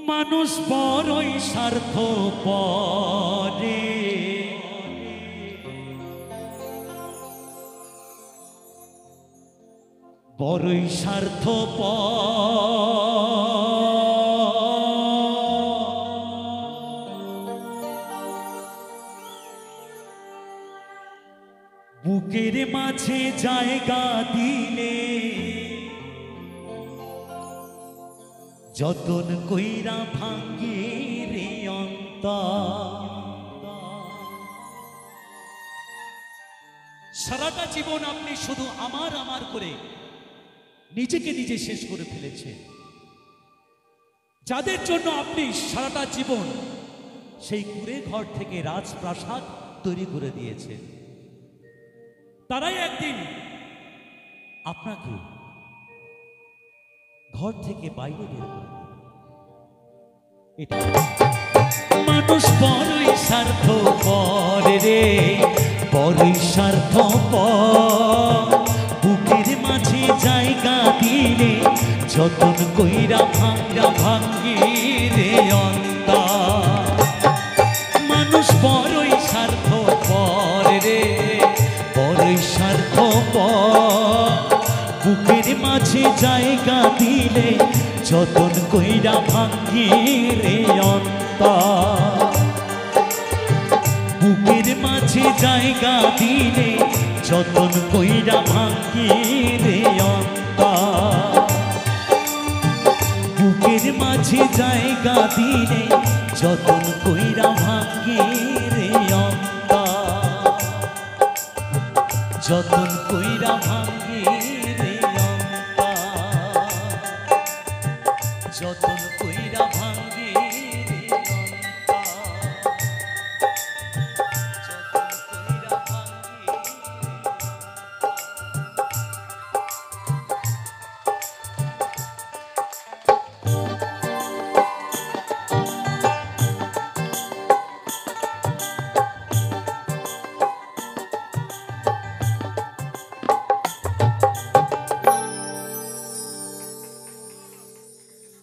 মানুষ বড়ই স্বার্থপর রে, বড়ই স্বার্থপর। বুকের মাঝে জায়গা দিলে যতন কইরা ভাঙ্গে রে অন্তর। সারাটা জীবন আপনি শুধু আমার আমার করে নিজেকে নিজে শেষ করে ফেলেছেন। যাদের জন্য আপনি সারাটা জীবন সেই কুঁড়ে ঘর থেকে রাজপ্রাসাদ তৈরি করে দিয়েছেন, তারাই একদিন আপনাকে ঘর থেকে বাইরে বের করে দেবে। এটা মানুষ বড়ই স্বার্থপর রে, বড়ই স্বার্থপর। বুকের মাঝে জায়গা দিলে যতন কইরা ভাঙ্গা ভাঙ্গি রে অন্তর। মানুষ বড়ই স্বার্থপর রে, বড়ই স্বার্থপর। বুকের মাঝে জায়গা দিলে যতন কইরা ভাঙ্গি রে অন্তর। বুকের মাঝে জায়গা দিলে যতন কইরা ভাঙ্গি রে অন্তর। বুকের মাঝে জায়গা দিলে যতন কইরা ভাঙ্গি রে অন্তর। যতন কইরা ভাঙ্গি রে অন্তর, যতন কইরা ভাঙ্গি।